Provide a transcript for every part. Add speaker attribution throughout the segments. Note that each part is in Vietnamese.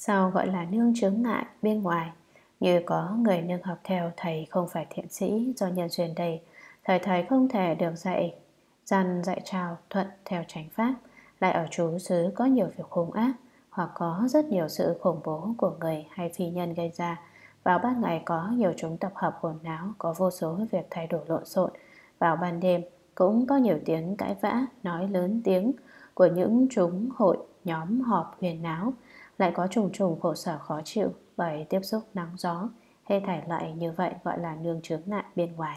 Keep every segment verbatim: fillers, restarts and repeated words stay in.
Speaker 1: Sao gọi là nương chướng ngại bên ngoài? Như có người nương học theo thầy không phải thiện sĩ do nhân duyên đây, thời thầy không thể được dạy dăn dạy trao thuận theo chánh pháp, lại ở trú xứ có nhiều việc hung ác, hoặc có rất nhiều sự khủng bố của người hay phi nhân gây ra. Vào ban ngày có nhiều chúng tập hợp hồn náo, có vô số việc thay đổi lộn xộn. Vào ban đêm cũng có nhiều tiếng cãi vã, nói lớn tiếng của những chúng hội nhóm họp huyền náo, lại có trùng trùng khổ sở khó chịu bởi tiếp xúc nắng gió. Hết thảy lại như vậy gọi là nương chướng ngại bên ngoài.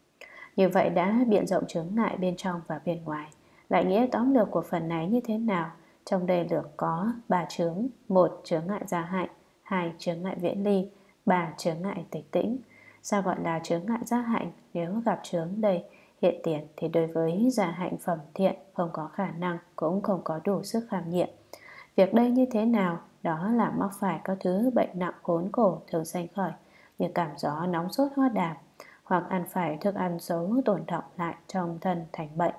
Speaker 1: Như vậy đã biện rộng chướng ngại bên trong và bên ngoài. Lại nghĩa tóm lược của phần này như thế nào? Trong đây lược có ba chướng: một chướng ngại gia hạnh, hai chướng ngại viễn ly, ba chướng ngại tịch tĩnh. Sao gọi là chướng ngại gia hạnh? Nếu gặp chướng đây hiện tiền thì đối với gia hạnh phẩm thiện không có khả năng, cũng không có đủ sức kham nhiệm. Việc đây như thế nào? Đó là mắc phải các thứ bệnh nặng khốn khổ thường sanh khởi, như cảm gió nóng sốt hoa đàm, hoặc ăn phải thức ăn xấu tổn động lại trong thân thành bệnh,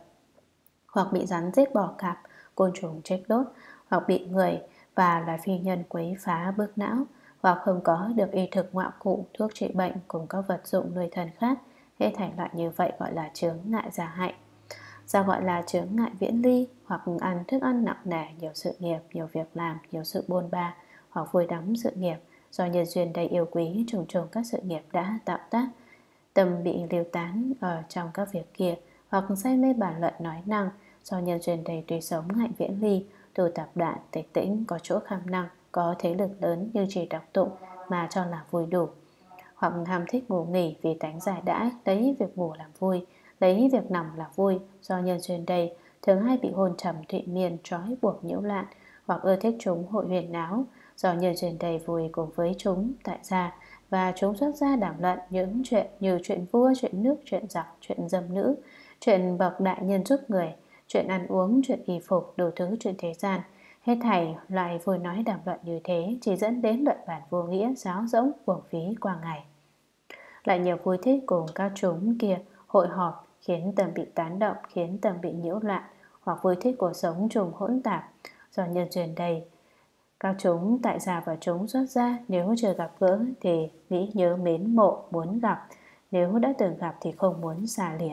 Speaker 1: hoặc bị rắn rết bò cạp, côn trùng chết đốt, hoặc bị người và loài phi nhân quấy phá bức não, hoặc không có được y thực ngoại cụ, thuốc trị bệnh cùng các vật dụng nuôi thân khác. Hết thảy loại như vậy gọi là chướng ngại gia hạnh. Sao gọi là chướng ngại viễn ly? Hoặc ăn thức ăn nặng nề, nhiều sự nghiệp, nhiều việc làm, nhiều sự bôn ba, hoặc vui đắm sự nghiệp, do nhân duyên đầy yêu quý trùng trùng các sự nghiệp đã tạo tác, tâm bị lưu tán ở trong các việc kia, hoặc say mê bàn luận nói năng, do nhân duyên đầy tùy sống hạnh viễn ly, tu tập đoạn tịch tĩnh, có chỗ kham năng, có thế lực lớn như chỉ đọc tụng mà cho là vui đủ. Hoặc ham thích ngủ nghỉ vì tánh giải đãi, lấy việc ngủ làm vui, lấy việc nằm là vui, do nhân duyên đây thường hay bị hôn trầm thụy miên trói buộc nhiễu loạn. Hoặc ưa thích chúng hội huyền náo, do nhân duyên đầy vui cùng với chúng tại gia, và chúng xuất gia đàm luận những chuyện như chuyện vua, chuyện nước, chuyện giặc, chuyện dâm nữ, chuyện bậc đại nhân giúp người, chuyện ăn uống, chuyện y phục, đủ thứ chuyện thế gian. Hết thảy loại vui nói đàm luận như thế chỉ dẫn đến luận bản vô nghĩa, sáo rỗng, uổng phí qua ngày. Lại nhiều vui thích cùng các chúng kia hội họp, khiến tâm bị tán động, khiến tâm bị nhiễu loạn, hoặc vui thích cuộc sống trùng hỗn tạp, do nhân duyên đây các chúng tại gia và chúng xuất gia, nếu chưa gặp gỡ thì nghĩ nhớ mến mộ muốn gặp, nếu đã từng gặp thì không muốn xa lìa.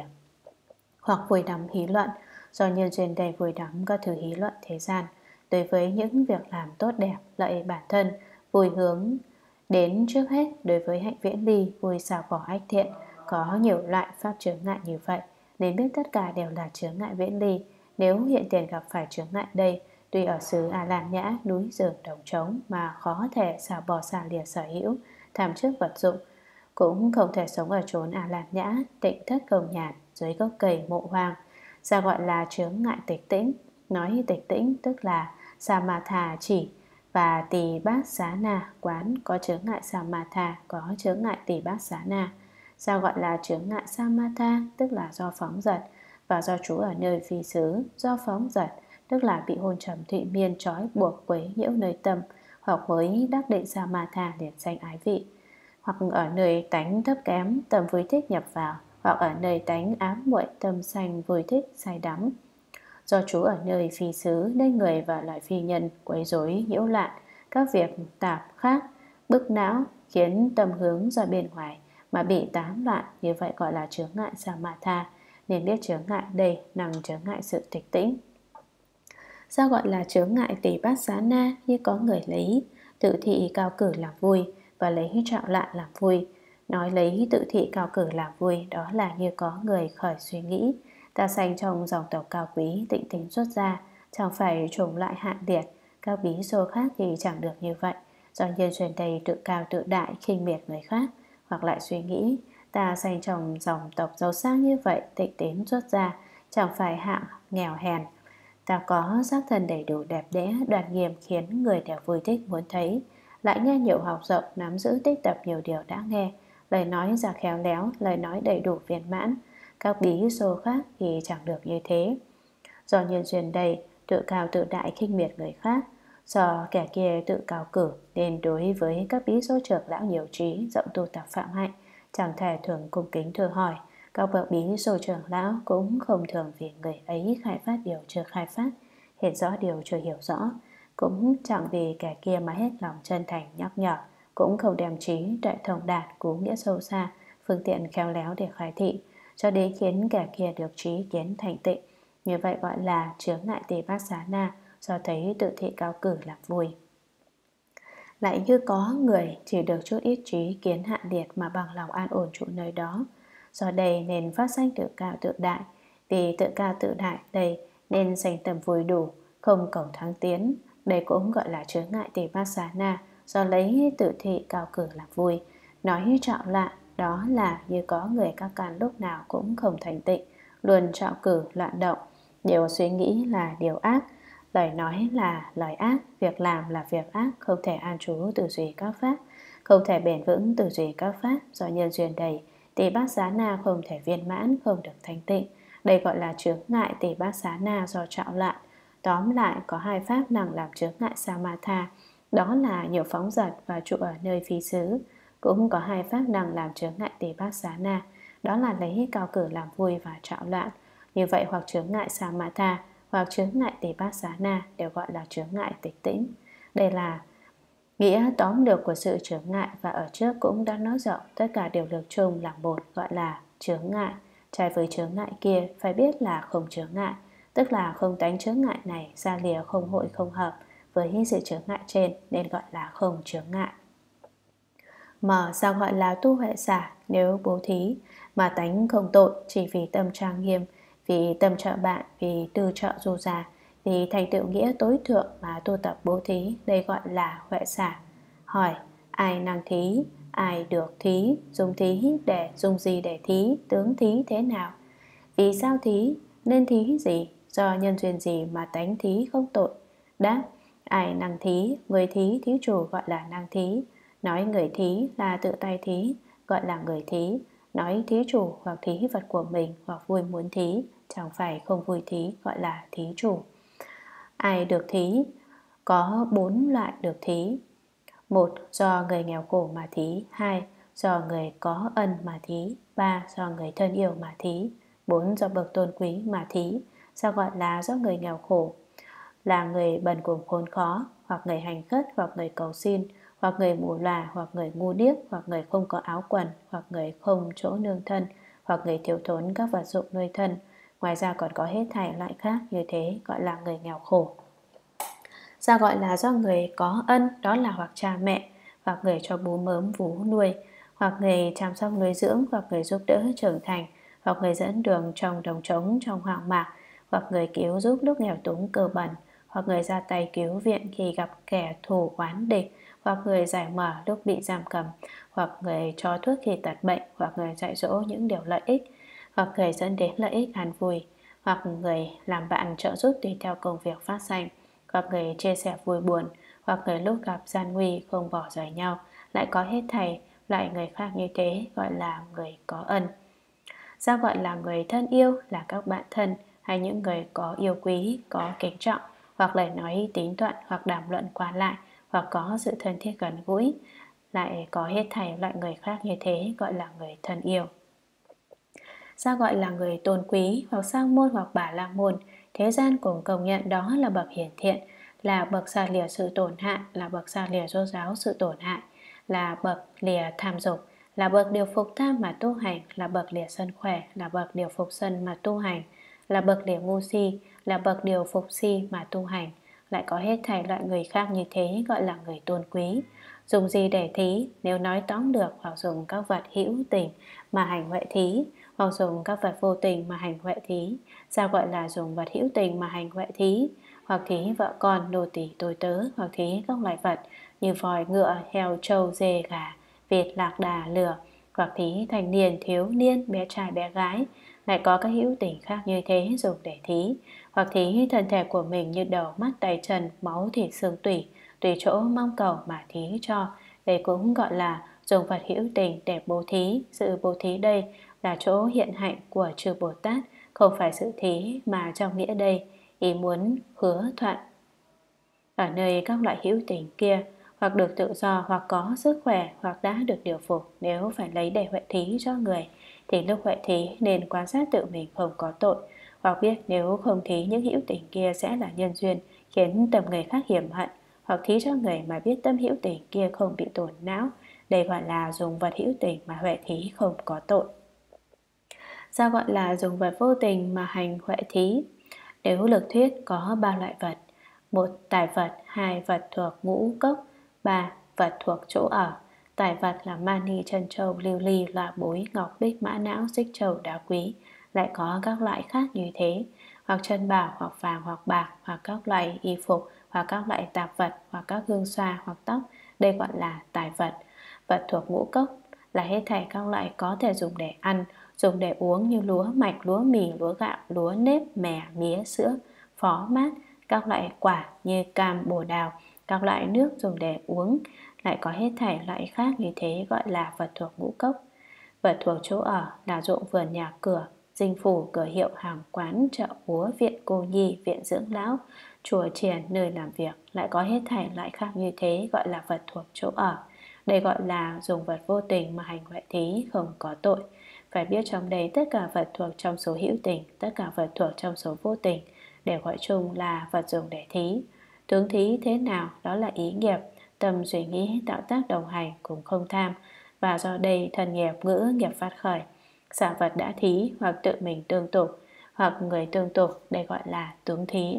Speaker 1: Hoặc vui đắm hí luận, do nhân duyên đầy vui đắm các thứ hí luận thế gian, đối với những việc làm tốt đẹp lợi bản thân, vui hướng đến trước hết. Đối với hạnh viễn ly, vui xào bỏ ách thiện, có nhiều loại pháp chướng ngại như vậy, nên biết tất cả đều là chướng ngại viễn ly. Nếu hiện tiền gặp phải chướng ngại đây, tuy ở xứ A Lan Nhã, núi rừng đồng trống mà khó thể xào bỏ xa lìa sở hữu, tham trước vật dụng, cũng không thể sống ở chốn A Lan Nhã, tịnh thất công nhàn, dưới gốc cây mộ hoang. Sao gọi là chướng ngại tịch tĩnh? Nói tịch tĩnh tức là Samatha chỉ và tỳ bát xá na quán, có chướng ngại Samatha, có chướng ngại tỳ bát xá na. Sao gọi là chướng ngại Samatha? Tức là do phóng dật, và do trú ở nơi phi xứ. Do phóng dật tức là bị hôn trầm thụy miên trói buộc quấy nhiễu nơi tâm, hoặc mới đắc định Samatha liền sanh ái vị. Hoặc ở nơi tánh thấp kém, tâm vui thích nhập vào, hoặc ở nơi tánh ám muội, tâm sanh vui thích say đắm. Do trú ở nơi phi xứ nên người và loại phi nhân quấy rối nhiễu loạn các việc tạp khác, bức não, khiến tâm hướng ra bên ngoài mà bị tán loạn, như vậy gọi là chướng ngại Samatha. Nên biết chướng ngại đây nằm chướng ngại sự tịch tĩnh. Sao gọi là chướng ngại tỳ bát xá na? Như có người lấy tự thị cao cử làm vui và lấy trạo lạ làm vui. Nói lấy tự thị cao cử làm vui, đó là như có người khởi suy nghĩ: ta sanh trong dòng tộc cao quý, tịnh tính xuất gia, chẳng phải trùng lại hạng liệt. Các bí số khác thì chẳng được như vậy, do nhân duyên đây tự cao tự đại, khinh miệt người khác. Hoặc lại suy nghĩ: ta sanh trong dòng tộc giàu sang như vậy, tịnh tính xuất gia, chẳng phải hạng nghèo hèn. Ta có xác thân đầy đủ đẹp đẽ, đoan nghiêm, khiến người đều vui thích muốn thấy. Lại nghe nhiều học rộng, nắm giữ tích tập nhiều điều đã nghe, lời nói ra khéo léo, lời nói đầy đủ viên mãn. Các bí số khác thì chẳng được như thế, do nhân duyên đây tự cao tự đại, khinh miệt người khác. Do kẻ kia tự cao cử, nên đối với các bí số trưởng lão nhiều trí, rộng tu tập phạm hạnh, chẳng thể thường cung kính thưa hỏi. Các bậc bí số trưởng lão cũng không thường vì người ấy khai phát điều chưa khai phát, hiện rõ điều chưa hiểu rõ, cũng chẳng vì kẻ kia mà hết lòng chân thành nhắc nhở, cũng không đem trí tuệ thông đạt, cú nghĩa sâu xa, phương tiện khéo léo để khai thị, cho đến khiến kẻ kia được trí kiến thành tịnh. Như vậy gọi là chướng ngại tỳ bát xá na, do thấy tự thị cao cử làm vui. Lại như có người chỉ được chút ít trí kiến hạn liệt mà bằng lòng an ổn trụ nơi đó, do đây nên phát sanh tự cao tự đại. Vì tự cao tự đại đây nên sanh tầm vui đủ, không cầu thắng tiến. Đây cũng gọi là chướng ngại tỳ bát xá na, do lấy tự thị cao cử làm vui. Nói trọng lạ đó là như có người các căn lúc nào cũng không thành tịnh, luôn trọng cử loạn động, điều suy nghĩ là điều ác, lời nói là lời ác, việc làm là việc ác, không thể an trú tư duy các pháp, không thể bền vững tư duy các pháp. Do nhân duyên đầy, tỳ bát xá na không thể viên mãn, không được thanh tịnh. Đây gọi là chướng ngại tỳ bát xá na do trạo lạn. Tóm lại có hai pháp năng làm chướng ngại samatha, đó là nhiều phóng dật và trụ ở nơi phi xứ. Cũng có hai pháp năng làm chướng ngại tỳ bát xá na, đó là lấy cao cử làm vui và trạo loạn. Như vậy hoặc chướng ngại samatha hoặc chướng ngại tỳ bát xá na đều gọi là chướng ngại tịch tĩnh. Đây là nghĩa tóm lược của sự chướng ngại, và ở trước cũng đã nói rộng, tất cả đều được chung là một, gọi là chướng ngại. Trái với chướng ngại kia phải biết là không chướng ngại, tức là không tánh chướng ngại này ra lìa không hội không hợp với sự chướng ngại trên, nên gọi là không chướng ngại. Mà sao gọi là tu huệ xả? Nếu bố thí mà tánh không tội, chỉ vì tâm trang nghiêm, vì tâm trợ bạn, vì tư trợ du già, vì thành tựu nghĩa tối thượng mà tu tập bố thí, đây gọi là huệ xả. Hỏi: ai năng thí? Ai được thí? Dùng thí để dùng gì để thí? Tướng thí thế nào? Vì sao thí? Nên thí gì? Do nhân duyên gì mà tánh thí không tội? Đáp: ai năng thí? Người thí, thí chủ gọi là năng thí. Nói người thí là tự tay thí, gọi là người thí. Nói thí chủ hoặc thí vật của mình hoặc vui muốn thí, chẳng phải không vui thí, gọi là thí chủ. Ai được thí? Có bốn loại được thí. Một, do người nghèo khổ mà thí. Hai, do người có ân mà thí. Ba, do người thân yêu mà thí. Bốn, do bậc tôn quý mà thí. Sao gọi là do người nghèo khổ? Là người bần cùng khốn khó, hoặc người hành khất, hoặc người cầu xin, hoặc người mù lòa, hoặc người ngu điếc, hoặc người không có áo quần, hoặc người không chỗ nương thân, hoặc người thiếu thốn các vật dụng nuôi thân. Ngoài ra còn có hết thảy loại khác như thế, gọi là người nghèo khổ. Sao gọi là do người có ân? Đó là hoặc cha mẹ, hoặc người cho bú mớm vú nuôi, hoặc người chăm sóc nuôi dưỡng, hoặc người giúp đỡ trưởng thành, hoặc người dẫn đường trong đồng trống trong hoang mạc, hoặc người cứu giúp lúc nghèo túng cơ bẩn, hoặc người ra tay cứu viện khi gặp kẻ thù oán địch, hoặc người giải mở lúc bị giam cầm, hoặc người cho thuốc khi tật bệnh, hoặc người dạy dỗ những điều lợi ích, hoặc người dẫn đến lợi ích an vui, hoặc người làm bạn trợ giúp tùy theo công việc phát sanh, hoặc người chia sẻ vui buồn, hoặc người lúc gặp gian nguy không bỏ rời nhau. Lại có hết thảy loại người khác như thế, gọi là người có ân. Sao gọi là người thân yêu? Là các bạn thân hay những người có yêu quý, có kính trọng, hoặc lời nói tín thuận, hoặc đàm luận qua lại, hoặc có sự thân thiết gần gũi. Lại có hết thảy loại người khác như thế, gọi là người thân yêu. Sao gọi là người tôn quý? Hoặc sang môn hoặc bà la môn, thế gian cùng công nhận đó là bậc hiển thiện, là bậc xa lìa sự tổn hại, là bậc xa lìa rốt ráo sự tổn hại, là bậc lìa tham dục, là bậc điều phục tham mà tu hành, là bậc lìa sân khỏe, là bậc điều phục sân mà tu hành, là bậc lìa ngu si, là bậc điều phục si mà tu hành. Lại có hết thảy loại người khác như thế, gọi là người tôn quý. Dùng gì để thí? Nếu nói tóm được, hoặc dùng các vật hữu tình mà hành huệ thí, hoặc dùng các vật vô tình mà hành huệ thí. Sao gọi là dùng vật hữu tình mà hành huệ thí? Hoặc thí vợ con, nô tỳ tôi tớ, hoặc thí các loài vật như voi, ngựa, heo, trâu, dê, gà, vịt, lạc đà, lừa, hoặc thí thanh niên, thiếu niên, bé trai, bé gái. Lại có các hữu tình khác như thế dùng để thí. Hoặc thí thân thể của mình như đầu, mắt, tay, chân, máu, thịt, xương, tủy, tùy chỗ mong cầu mà thí cho. Đây cũng gọi là dùng vật hữu tình để bố thí. Sự bố thí đây là chỗ hiện hạnh của chư Bồ Tát, không phải sự thí mà trong nghĩa đây ý muốn hứa thuận. Ở nơi các loại hữu tình kia, hoặc được tự do, hoặc có sức khỏe, hoặc đã được điều phục, nếu phải lấy để huệ thí cho người, thì lúc huệ thí nên quan sát tự mình không có tội, hoặc biết nếu không thí những hữu tình kia sẽ là nhân duyên khiến tâm người khác hiểm hận, hoặc thí cho người mà biết tâm hữu tình kia không bị tổn não. Đây gọi là dùng vật hữu tình mà huệ thí không có tội. Sao gọi là dùng vật vô tình mà hành huệ thí? Nếu lực thuyết có ba loại vật: một tài vật, hai vật thuộc ngũ cốc, ba vật thuộc chỗ ở. Tài vật là mani, trân châu, lưu ly, lạ bối, ngọc bích, mã não, xích châu, đá quý. Lại có các loại khác như thế, hoặc chân bảo, hoặc vàng, hoặc bạc, hoặc các loại y phục, hoặc các loại tạp vật, hoặc các hương xoa, hoặc tóc. Đây gọi là tài vật. Vật thuộc ngũ cốc là hết thảy các loại có thể dùng để ăn, dùng để uống như lúa mạch, lúa mì, lúa gạo, lúa nếp, mè, mía, sữa, phó mát. Các loại quả như cam, bồ đào, các loại nước dùng để uống. Lại có hết thảy loại khác như thế gọi là vật thuộc ngũ cốc. Vật thuộc chỗ ở là ruộng vườn, nhà cửa, dinh phủ, cửa hiệu, hàng quán, chợ búa, viện cô nhi, viện dưỡng lão, chùa chiền, nơi làm việc. Lại có hết thảy loại khác như thế gọi là vật thuộc chỗ ở. Đây gọi là dùng vật vô tình mà hành huệ thí không có tội. Phải biết trong đây tất cả vật thuộc trong số hữu tình, tất cả vật thuộc trong số vô tình đều gọi chung là vật dùng để thí. Tướng thí thế nào? Đó là ý nghiệp, tâm suy nghĩ tạo tác đồng hành cùng không tham. Và do đây thân nghiệp, ngữ nghiệp phát khởi, xả vật đã thí, hoặc tự mình tương tục, hoặc người tương tục, đây gọi là tướng thí.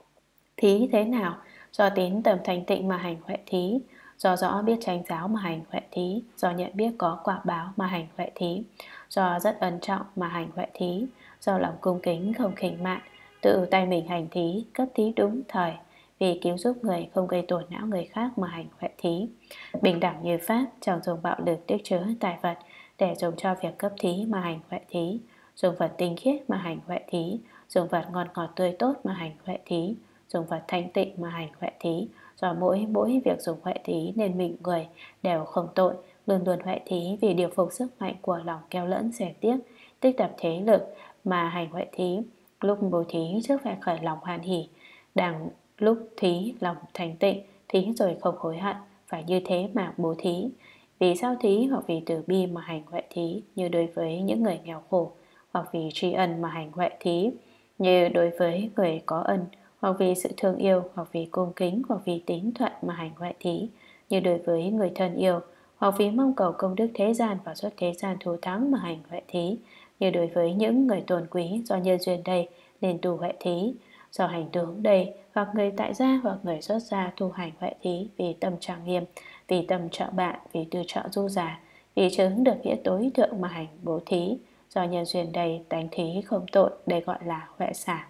Speaker 1: Thí thế nào? Do tín tầm thanh tịnh mà hành huệ thí, do rõ biết chánh giáo mà hành huệ thí, do nhận biết có quả báo mà hành huệ thí, do rất ân trọng mà hành huệ thí, do lòng cung kính không khinh mạn, tự tay mình hành thí, cấp thí đúng thời, vì cứu giúp người không gây tổn não người khác mà hành huệ thí. Bình đẳng như pháp, chẳng dùng bạo lực tích chứa tài vật để dùng cho việc cấp thí mà hành huệ thí, dùng vật tinh khiết mà hành huệ thí, dùng vật ngon ngọt tươi tốt mà hành huệ thí, dùng vật thanh tịnh mà hành huệ thí. Do mỗi mỗi việc dùng huệ thí nên mình người đều không tội, luôn luôn huệ thí vì điều phục sức mạnh của lòng keo lẫn xẻ tiếc, tích tập thế lực mà hành huệ thí. Lúc bố thí trước phải khởi lòng hoan hỉ, đằng lúc thí lòng thành tịnh, thí rồi không hối hận, phải như thế mà bố thí. Vì sao thí? Hoặc vì từ bi mà hành huệ thí, như đối với những người nghèo khổ, hoặc vì tri ân mà hành huệ thí, như đối với người có ân, hoặc vì sự thương yêu, hoặc vì cung kính, hoặc vì tín thuận mà hành huệ thí, như đối với người thân yêu, hoặc vì mong cầu công đức thế gian và xuất thế gian thù thắng mà hành huệ thí, như đối với những người tôn quý do nhân duyên đây nên tu huệ thí, do hành tướng đây, hoặc người tại gia hoặc người xuất gia tu hành huệ thí vì tâm trang nghiêm, vì tâm trợ bạn, vì tư trợ du giả, vì chứng được nghĩa tối thượng mà hành bố thí, do nhân duyên đây tánh thí không tội. Đây gọi là huệ xả.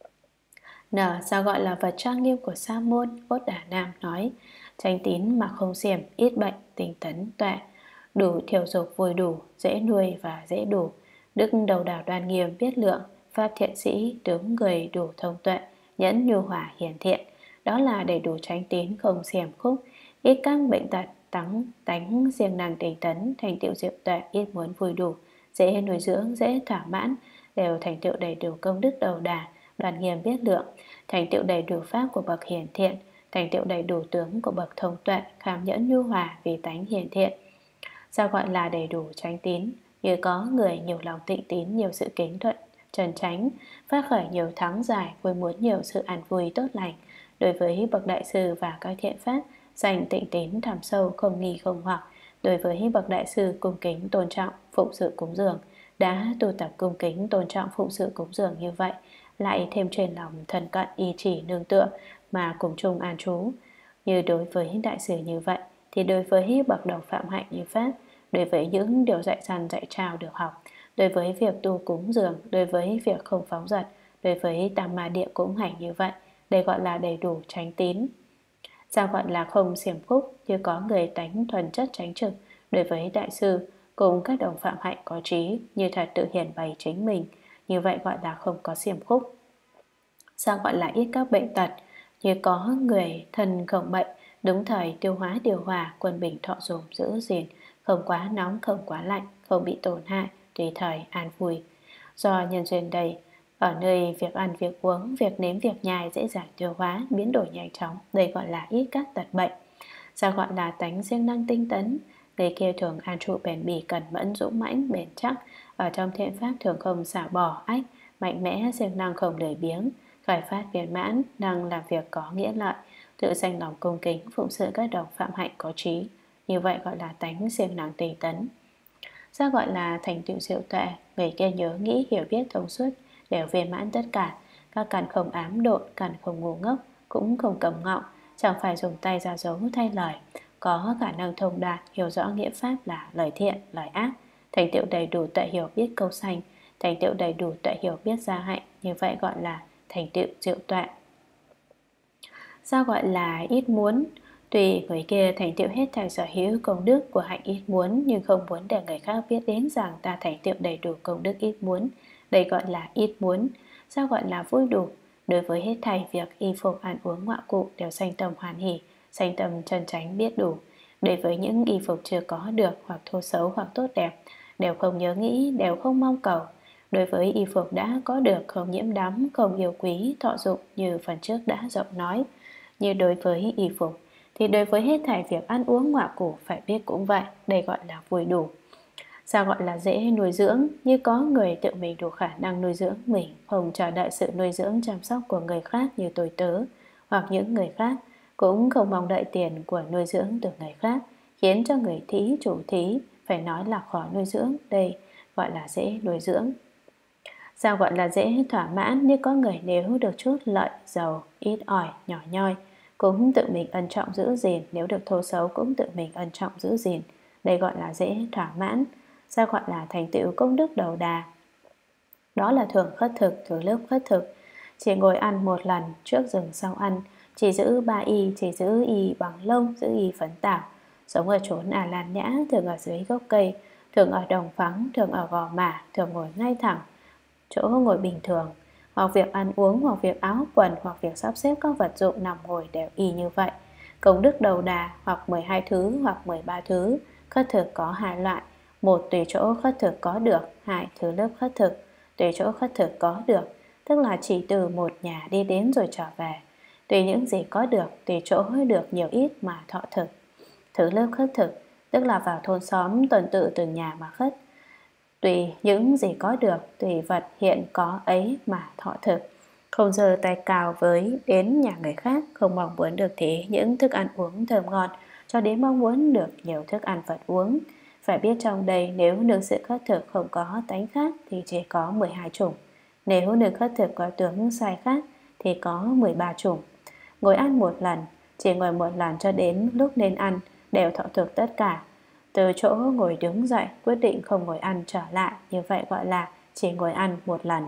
Speaker 1: N. Sao gọi là vật trang nghiêm của Sa môn? Ốt Đà Nam nói: chánh tín mà không xiểm, ít bệnh, tinh tấn, tuệ, đủ thiểu dục, vui đủ, dễ nuôi và dễ đủ, đức đầu đảo đoan nghiêm, biết lượng, pháp thiện sĩ, tướng người đủ thông tuệ, nhẫn nhu hòa hiền thiện. Đó là đầy đủ chánh tín không xiểm khúc, ít các bệnh tật, tắng tánh siêng năng tinh tấn, thành tựu diệu tuệ, ít muốn vui đủ, dễ nuôi dưỡng, dễ thỏa mãn, đều thành tựu đầy đủ công đức đầu đà, đoan nghiêm biết lượng, thành tựu đầy đủ pháp của bậc hiền thiện, thành tựu đầy đủ tướng của bậc thông tuệ, kham nhẫn nhu hòa vì tánh hiền thiện. Sao gọi là đầy đủ chánh tín? Như có người nhiều lòng tịnh tín, nhiều sự kính thuận trần chánh, phát khởi nhiều thắng giải, vui muốn nhiều sự an vui tốt lành. Đối với bậc đại sư và các thiện pháp, dành tịnh tín thẳm sâu, không nghi không hoặc. Đối với bậc đại sư cung kính tôn trọng, phụng sự cúng dường, đã tu tập cung kính tôn trọng phụng sự cúng dường như vậy, lại thêm trên lòng thân cận y chỉ nương tựa mà cùng chung an trú. Như đối với đại sư như vậy, thì đối với bậc đồng phạm hạnh như pháp, đối với những điều dạy dằn dạy trao được học, đối với việc tu cúng dường, đối với việc không phóng dật, đối với tam ma địa cũng hành như vậy. Đây gọi là đầy đủ chánh tín. Sao gọi là không xiểm khúc? Như có người tánh thuần chất chánh trực, đối với đại sư cùng các đồng phạm hạnh có trí, như thật tự hiển bày chính mình, như vậy gọi là không có xiểm khúc. Sao gọi là ít các bệnh tật? Như có người thân không bệnh, đúng thời tiêu hóa điều hòa, quân bình thọ dùng giữ gìn, không quá nóng, không quá lạnh, không bị tổn hại, tùy thời an vui. Do nhân duyên đây, ở nơi việc ăn, việc uống, việc nếm, việc nhai dễ dàng tiêu hóa, biến đổi nhanh chóng, đây gọi là ít các tật bệnh. Sao gọi là tánh siêng năng tinh tấn? Người kia thường an trụ bền bỉ, cẩn mẫn, dũng mãnh, bền chắc, ở trong thiện pháp thường không xả bỏ ách, mạnh mẽ, siêng năng không lười biếng, khởi phát viên mãn, năng làm việc có nghĩa lợi, tự dành lòng cung kính phụng sự các đồng phạm hạnh có trí. Như vậy gọi là tánh siêng năng tinh tấn. Sao gọi là thành tựu diệu tuệ? Người kia nhớ nghĩ hiểu biết thông suốt, đều viên mãn tất cả. Các căn không ám độn, căn không ngu ngốc, cũng không cầm ngọng, chẳng phải dùng tay ra dấu thay lời, có khả năng thông đạt, hiểu rõ nghĩa pháp là lời thiện, lời ác, thành tựu đầy đủ tuệ hiểu biết câu sanh, thành tựu đầy đủ tuệ hiểu biết gia hạnh. Như vậy gọi là thành tựu diệu tuệ. Sao gọi là ít muốn? Tùy người kia thành tựu hết thảy sở hữu công đức của hạnh ít muốn, nhưng không muốn để người khác biết đến rằng ta thành tựu đầy đủ công đức ít muốn. Đây gọi là ít muốn. Sao gọi là vui đủ? Đối với hết thảy việc y phục ăn uống ngọa cụ đều sanh tâm hoan hỷ, sanh tâm chân chánh biết đủ. Đối với những y phục chưa có được, hoặc thô xấu hoặc tốt đẹp, đều không nhớ nghĩ, đều không mong cầu. Đối với y phục đã có được, không nhiễm đắm, không yêu quý, thọ dụng như phần trước đã rộng nói. Như đối với y phục, thì đối với hết thảy việc ăn uống ngọa cụ phải biết cũng vậy. Đây gọi là vui đủ. Sao gọi là dễ nuôi dưỡng? Như có người tự mình đủ khả năng nuôi dưỡng mình, không chờ đợi sự nuôi dưỡng chăm sóc của người khác như tôi tớ, hoặc những người khác, cũng không mong đợi tiền của nuôi dưỡng từ người khác, khiến cho người thí chủ thí phải nói là khó nuôi dưỡng. Đây gọi là dễ nuôi dưỡng. Sao gọi là dễ thỏa mãn? Như có người nếu được chút lợi, giàu, ít ỏi, nhỏ nhoi, cũng tự mình ân trọng giữ gìn, nếu được thô xấu cũng tự mình ân trọng giữ gìn. Đây gọi là dễ thỏa mãn. Sao gọi là thành tựu công đức đầu đà? Đó là thường khất thực, từ lớp khất thực. Chỉ ngồi ăn một lần, trước dừng sau ăn, chỉ giữ ba y, chỉ giữ y bằng lông, giữ y phấn tảo. Sống ở chốn à lan nhã, thường ở dưới gốc cây, thường ở đồng vắng, thường ở gò mả, thường ngồi ngay thẳng, chỗ ngồi bình thường. Hoặc việc ăn uống, hoặc việc áo quần, hoặc việc sắp xếp các vật dụng nằm ngồi đều y như vậy. Công đức đầu đà, hoặc mười hai thứ, hoặc mười ba thứ. Khất thực có hai loại. Một, tùy chỗ khất thực có được. Hai, thứ lớp khất thực. Tùy chỗ khất thực có được, tức là chỉ từ một nhà đi đến rồi trở về. Tùy những gì có được, tùy chỗ hơi được nhiều ít mà thọ thực. Thứ lớp khất thực, tức là vào thôn xóm tuần tự từng nhà mà khất. Tùy những gì có được, tùy vật hiện có ấy mà thọ thực. Không giơ tay cào với đến nhà người khác, không mong muốn được thế những thức ăn uống thơm ngon, cho đến mong muốn được nhiều thức ăn vật uống. Phải biết trong đây nếu nương sự khất thực không có tánh khác thì chỉ có mười hai chủng. Nếu nương khất thực có tướng sai khác thì có mười ba chủng. Ngồi ăn một lần, chỉ ngồi một lần cho đến lúc nên ăn, đều thọ thực tất cả. Từ chỗ ngồi đứng dậy, quyết định không ngồi ăn trở lại, như vậy gọi là chỉ ngồi ăn một lần.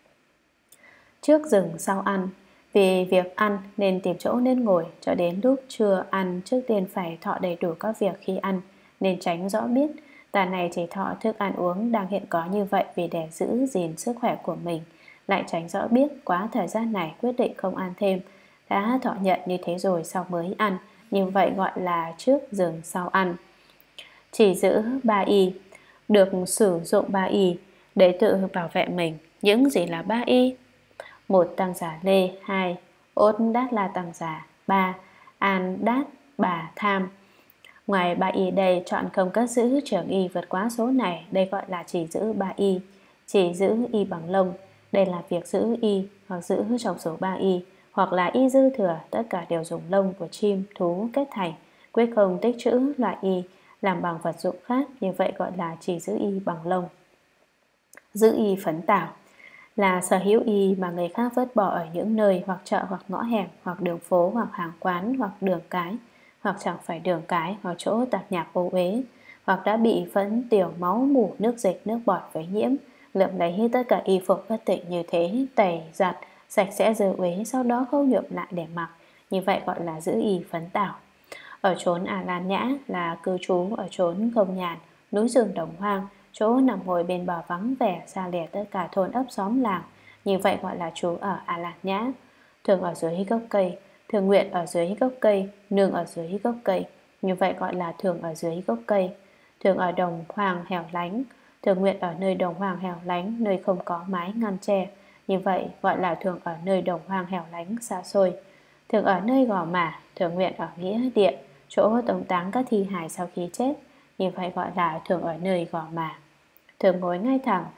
Speaker 1: Trước dừng sau ăn. Vì việc ăn nên tìm chỗ nên ngồi, cho đến lúc chưa ăn trước tiên phải thọ đầy đủ các việc khi ăn, nên tránh rõ biết. Tà này chỉ thọ thức ăn uống đang hiện có như vậy vì để giữ gìn sức khỏe của mình, lại tránh rõ biết quá thời gian này quyết định không ăn thêm, đã thọ nhận như thế rồi sau mới ăn, như vậy gọi là trước dừng sau ăn. Chỉ giữ ba y. Được sử dụng ba y để tự bảo vệ mình. Những gì là ba y? Một, tăng giả lê. Hai, ốt đát la tăng giả. Ba, an đát bà tham. Ngoài ba y đây, chọn không cất giữ trường y vượt quá số này. Đây gọi là chỉ giữ ba y. Chỉ giữ y bằng lông. Đây là việc giữ y hoặc giữ trong số ba y, hoặc là y dư thừa, tất cả đều dùng lông của chim, thú kết thành, quyết không tích trữ loại y làm bằng vật dụng khác, như vậy gọi là chỉ giữ y bằng lông. Giữ y phấn tảo là sở hữu y mà người khác vứt bỏ ở những nơi hoặc chợ hoặc ngõ hẻm hoặc đường phố hoặc hàng quán hoặc đường cái, hoặc chẳng phải đường cái, hoặc chỗ tạp nhạp ô uế, hoặc đã bị phấn tiểu máu mủ nước dịch nước bọt với nhiễm, lượm lấy tất cả y phục bất tịnh như thế, tẩy giặt sạch sẽ dơ uế, sau đó khâu nhuộm lại để mặc, như vậy gọi là giữ y phấn tảo. Ở chốn à lan nhã là cư trú ở chốn không nhàn, núi rừng đồng hoang, chỗ nằm ngồi bên bờ vắng vẻ, xa lìa tất cả thôn ấp xóm làng, như vậy gọi là trú ở à lan nhã. Thường ở dưới gốc cây, thường nguyện ở dưới gốc cây, nương ở dưới gốc cây, như vậy gọi là thường ở dưới gốc cây. Thường ở đồng hoang hẻo lánh, thường nguyện ở nơi đồng hoang hẻo lánh, nơi không có mái ngăn tre, như vậy gọi là thường ở nơi đồng hoang hẻo lánh xa xôi. Thường ở nơi gò mả, thường nguyện ở nghĩa địa, chỗ tống táng các thi hài sau khi chết, như vậy gọi là thường ở nơi gò mả. Thường ngồi ngay thẳng,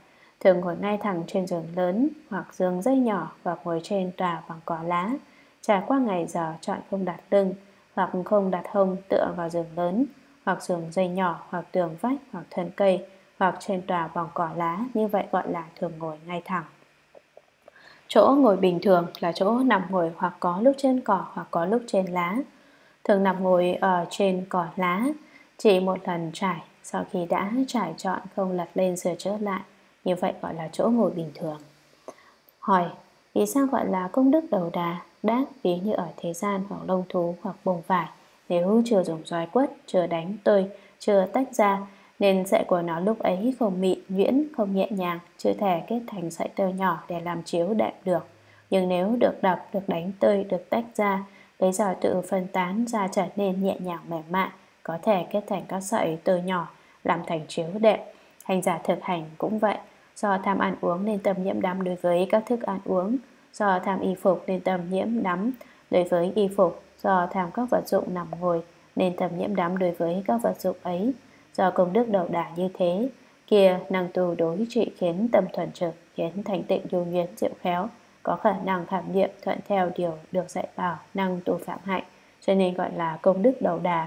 Speaker 1: thường ngồi ngay thẳng trên giường lớn hoặc giường dây nhỏ, hoặc ngồi trên tòa bằng cỏ lá. Trải qua ngày giờ chọn không đặt lưng hoặc không đặt hông tựa vào giường lớn, hoặc giường dây nhỏ, hoặc tường vách, hoặc thân cây, hoặc trên tòa bằng cỏ lá, như vậy gọi là thường ngồi ngay thẳng. Chỗ ngồi bình thường là chỗ nằm ngồi hoặc có lúc trên cỏ hoặc có lúc trên lá. Thường nằm ngồi ở trên cỏ lá, chỉ một lần trải, sau khi đã trải trọn không lật lên sửa chữa lại, như vậy gọi là chỗ ngồi bình thường. Hỏi, vì sao gọi là công đức đầu đà? Đáp, ví như ở thế gian hoặc lông thú hoặc bông vải, nếu chưa dùng roi quất, chưa đánh tơi, chưa tách ra, nên sợi của nó lúc ấy không mịn, nhuyễn, không nhẹ nhàng, chưa thể kết thành sợi tơ nhỏ để làm chiếu đệm được. Nhưng nếu được đập, được đánh tơi, được tách ra, lấy giờ tự phân tán ra trở nên nhẹ nhàng mềm mại, có thể kết thành các sợi tơ nhỏ, làm thành chiếu đệm. Hành giả thực hành cũng vậy. Do tham ăn uống nên tâm nhiễm đắm đối với các thức ăn uống. Do tham y phục nên tâm nhiễm đắm đối với y phục. Do tham các vật dụng nằm ngồi nên tâm nhiễm đắm đối với các vật dụng ấy. Do công đức đầu đà như thế, kia năng tu đối trị khiến tâm thuần trực, khiến thành tịnh nhu nhuyễn diệu khéo, có khả năng khảm niệm thuận theo điều được dạy bảo, năng tu phạm hạnh, cho nên gọi là công đức đầu đà.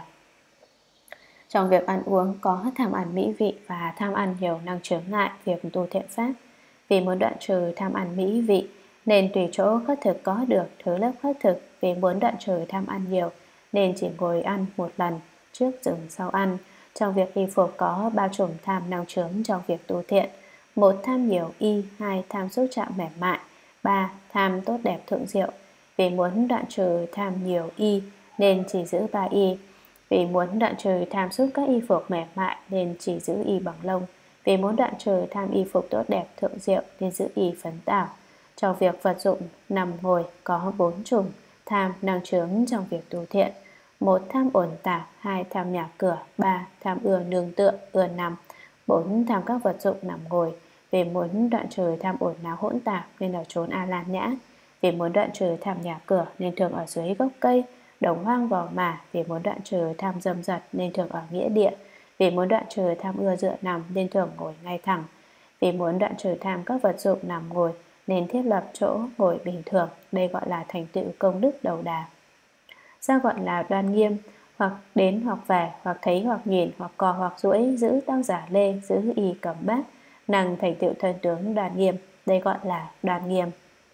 Speaker 1: Trong việc ăn uống có tham ăn mỹ vị và tham ăn nhiều năng chướng ngại việc tu thiện pháp. Vì muốn đoạn trừ tham ăn mỹ vị nên tùy chỗ khất thực có được thứ lớp khất thực. Vì muốn đoạn trừ tham ăn nhiều nên chỉ ngồi ăn một lần, trước dừng sau ăn. Trong việc y phục có ba chủng tham năng chướng trong việc tu thiện: một tham nhiều y, hai tham xúc chạm mềm mại, ba tham tốt đẹp thượng diệu. Vì muốn đoạn trừ tham nhiều y nên chỉ giữ ba y. Vì muốn đoạn trừ tham xúc các y phục mềm mại nên chỉ giữ y bằng lông. Vì muốn đoạn trừ tham y phục tốt đẹp thượng diệu nên giữ y phấn tảo. Trong việc vật dụng nằm ngồi có bốn chủng tham năng chướng trong việc tu thiện: một tham ổn tạp, hai tham nhà cửa, ba tham ưa nương tựa, ưa nằm, bốn tham các vật dụng nằm ngồi. Vì muốn đoạn trừ tham ổn náo hỗn tạp nên ở chốn a lan nhã. Vì muốn đoạn trừ tham nhà cửa nên thường ở dưới gốc cây, đồng hoang vỏ mả. Vì muốn đoạn trừ tham dâm dật nên thường ở nghĩa địa. Vì muốn đoạn trừ tham ưa dựa nằm nên thường ngồi ngay thẳng. Vì muốn đoạn trừ tham các vật dụng nằm ngồi nên thiết lập chỗ ngồi bình thường. Đây gọi là thành tựu công đức đầu đà. Sao gọi là đoan nghiêm? Hoặc đến hoặc về, hoặc thấy hoặc nhìn, hoặc cò hoặc duỗi, giữ tăng giả lê, giữ y cầm bát, năng thành tựu thân tướng đoan nghiêm. Đây gọi là đoan nghiêm.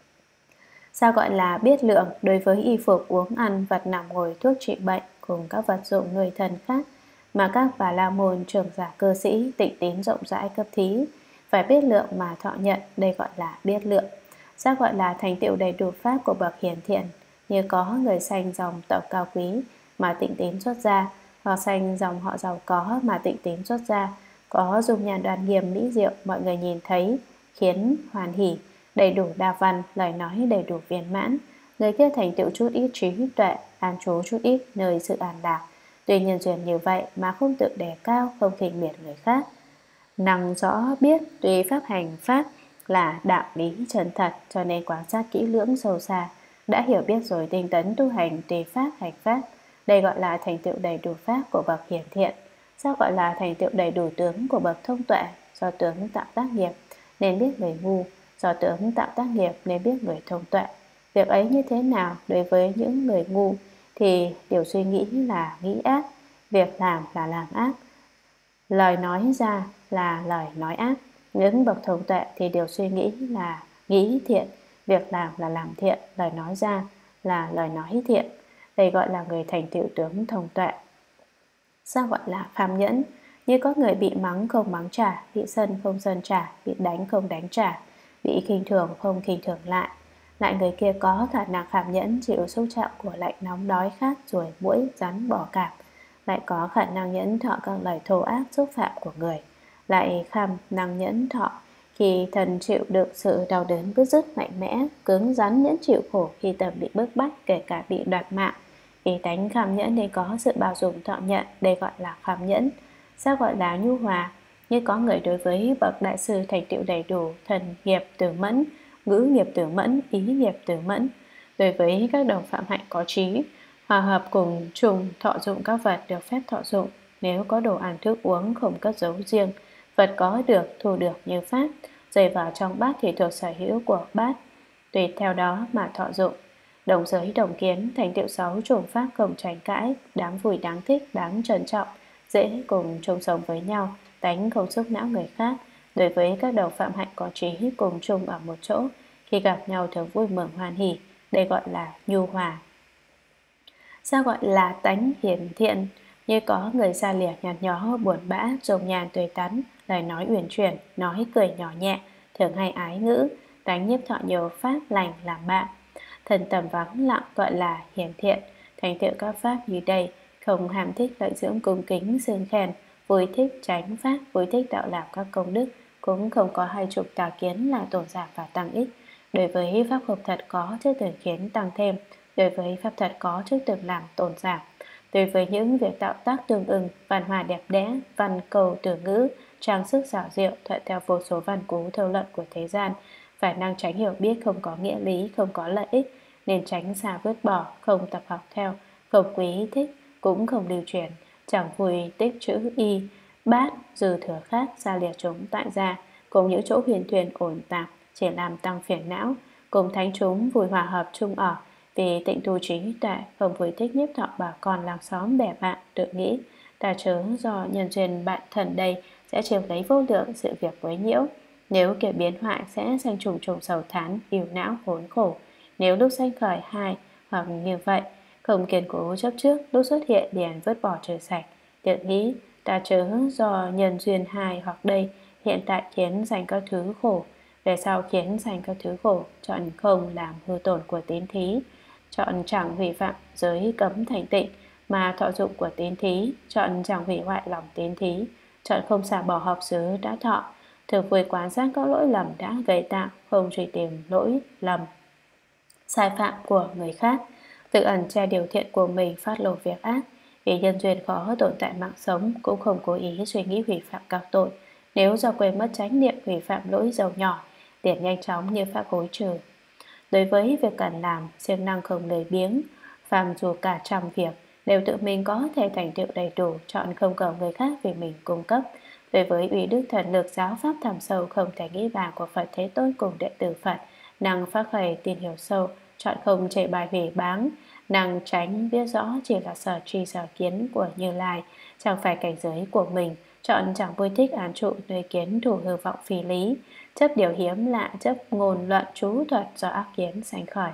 Speaker 1: Sao gọi là biết lượng? Đối với y phục, uống ăn, vật nằm ngồi, thuốc trị bệnh cùng các vật dụng người thân khác mà các bà la môn, trưởng giả, cư sĩ tịnh tín rộng rãi cấp thí, phải biết lượng mà thọ nhận. Đây gọi là biết lượng. Sao gọi là thành tựu đầy đủ pháp của bậc hiền thiện? Như có người sanh dòng tộc cao quý mà tịnh tín xuất gia, hoặc sanh dòng họ giàu có mà tịnh tín xuất gia, có dung nhan đoan nghiêm mỹ diệu, mọi người nhìn thấy khiến hoàn hỷ, đầy đủ đa văn, lời nói đầy đủ viên mãn. Người kia thành tựu chút ít trí tuệ, an trú chút ít nơi sự an lạc. Tuy nhân duyên như vậy mà không tự đề cao, không khinh miệt người khác. Năng rõ biết tùy pháp hành pháp là đạo lý chân thật, cho nên quan sát kỹ lưỡng sâu xa, đã hiểu biết rồi tinh tấn tu hành tùy pháp hành pháp. Đây gọi là thành tựu đầy đủ pháp của bậc hiển thiện. Sao gọi là thành tựu đầy đủ tướng của bậc thông tuệ? Do tướng tạo tác nghiệp nên biết người ngu, do tướng tạo tác nghiệp nên biết người thông tuệ. Việc ấy như thế nào? Đối với những người ngu thì điều suy nghĩ là nghĩ ác, việc làm là làm ác, lời nói ra là lời nói ác. Những bậc thông tuệ thì điều suy nghĩ là nghĩ thiện, việc làm là làm thiện, lời nói ra là lời nói thiện. Đây gọi là người thành tựu tướng thông tuệ. Sao gọi là kham nhẫn? Như có người bị mắng không mắng trả, bị sân không sân trả, bị đánh không đánh trả, bị khinh thường không khinh thường lại. Lại người kia có khả năng kham nhẫn chịu xúc chạm của lạnh nóng đói khát ruồi muỗi rắn bọ cạp, lại có khả năng nhẫn thọ các lời thô ác xúc phạm của người. Lại kham năng nhẫn thọ khi thần chịu đựng sự đau đớn bứt rứt mạnh mẽ, cứng rắn nhẫn chịu khổ khi tâm bị bức bách, kể cả bị đoạt mạng. Vì tánh kham nhẫn nên có sự bao dung thọ nhận, đây gọi là kham nhẫn. Sao gọi là nhu hòa? Như có người đối với bậc đại sư thành tựu đầy đủ thần nghiệp từ mẫn, ngữ nghiệp từ mẫn, ý nghiệp từ mẫn, đối với các đồng phạm hạnh có trí, hòa hợp cùng trùng thọ dụng các vật được phép thọ dụng. Nếu có đồ ăn thức uống không cất giấu riêng, vật có được thu được như pháp, rơi vào trong bát thì thuộc sở hữu của bát, tùy theo đó mà thọ dụng. Đồng giới đồng kiến, thành tựu sáu chủng pháp không tranh cãi, đáng vui đáng thích, đáng trân trọng, dễ cùng chung sống với nhau, tánh không xúc não người khác. Đối với các đầu phạm hạnh có trí cùng chung ở một chỗ, khi gặp nhau thường vui mừng hoan hỉ, đây gọi là nhu hòa. Sao gọi là tánh hiển thiện? Như có người xa lìa nhạt nhó, buồn bã, dùng nhàn tươi tắn, lời nói uyển chuyển, nói cười nhỏ nhẹ, thường hay ái ngữ, tánh nhiếp thọ nhiều pháp lành làm bạn. Thần tầm vắng lặng gọi là hiển thiện. Thành tựu các pháp như đây, không ham thích lợi dưỡng cung kính xưng khen, vui thích tránh pháp, vui thích đạo làm các công đức, cũng không có hai chục tà kiến là tổn giảm và tăng ích. Đối với pháp không thật có trước tưởng khiến tăng thêm, đối với pháp thật có trước tưởng làm tổn giảm. Đối với những việc tạo tác tương ưng, văn hòa đẹp đẽ, văn cầu từ ngữ, trang sức xảo diệu, thuận theo vô số văn cú thâu luận của thế gian, phải năng tránh hiểu biết không có nghĩa lý, không có lợi ích, nên tránh xa vứt bỏ, không tập học theo, không quý thích, cũng không lưu truyền, chẳng vui tích chữ y, bát, dư thừa khác, xa liệt chúng tại gia, cùng những chỗ huyền thuyền ổn tạp, chỉ làm tăng phiền não, cùng thánh chúng vui hòa hợp chung ở, vì tịnh tu trí tuệ, không vui thích nhiếp thọ bà con làng xóm bè bạn, tự nghĩ, ta chớ do nhân duyên bạn thần đây sẽ chiếm lấy vô lượng sự việc quấy nhiễu. Nếu kiểu biến hoại sẽ sanh trùng trùng sầu thán, yêu não khốn khổ. Nếu lúc sanh khởi hai hoặc như vậy, không kiên cố chấp trước, lúc xuất hiện liền vứt bỏ trừ sạch. Tự nghĩ, ta chớ do nhân duyên hai hoặc đây hiện tại khiến sanh các thứ khổ, về sau khiến sanh các thứ khổ, chọn không làm hư tổn của tín thí, chọn chẳng hủy phạm giới cấm thành tịnh mà thọ dụng của tín thí, chọn chẳng hủy hoại lòng tín thí, chọn không xả bỏ học xứ đã thọ, thường vui quán sát các lỗi lầm đã gây tạo, không truy tìm lỗi lầm sai phạm của người khác, tự ẩn che điều thiện của mình, phát lộ việc ác. Vì nhân duyên khó tồn tại mạng sống, cũng không cố ý suy nghĩ hủy phạm các tội. Nếu do quên mất chánh niệm hủy phạm lỗi dầu nhỏ, liền nhanh chóng như pháp hối trừ. Đối với việc cần làm, siêng năng không lười biếng, phàm dù cả trăm việc đều tự mình có thể thành tựu đầy đủ, chọn không cầu người khác vì mình cung cấp. Đối với uy đức thần lực giáo pháp thẳm sâu không thể nghĩ bàn của Phật Thế Tôn cùng đệ tử Phật, năng phát khởi tin hiểu sâu, chọn không chệ bài hủy báng, năng tránh biết rõ chỉ là sở tri sở kiến của Như Lai, chẳng phải cảnh giới của mình, chọn chẳng vui thích án trụ nơi kiến thủ hư vọng phi lý, chấp điều hiếm lạ, chấp ngôn luận chú thuật do ác kiến sanh khởi.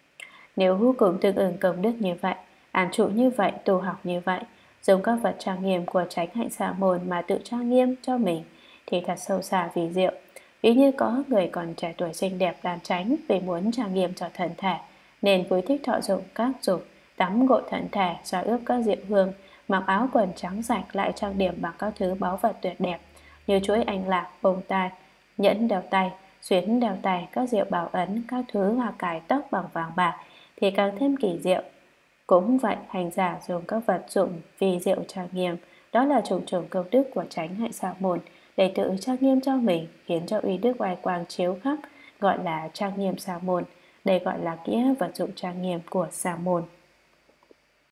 Speaker 1: Nếu cùng tương ứng công đức như vậy, án trụ như vậy, tu học như vậy, dùng các vật trang nghiêm của chánh hạnh xả môn mà tự trang nghiêm cho mình, thì thật sâu xa vì diệu. Ví như có người còn trẻ tuổi xinh đẹp đàn tránh vì muốn trang nghiêm cho thần thể, nên vui thích thọ dụng các dục, tắm gội thần thể, xoa ướp các diệu hương, mặc áo quần trắng sạch lại trang điểm bằng các thứ báu vật tuyệt đẹp như chuỗi anh lạc, bông tai, nhẫn đeo tay, xuyến đeo tay, các diệu bảo ấn, các thứ hoa cài tóc bằng vàng bạc thì càng thêm kỳ diệu. Cũng vậy, hành giả dùng các vật dụng vì diệu trang nghiêm, đó là trùng trùng công đức của chánh hạnh xả môn, để tự trang nghiêm cho mình, khiến cho uy đức oai quang chiếu khắp, gọi là trang nghiêm xả môn. Đây gọi là nghĩa vật dụng trang nghiêm của xả môn.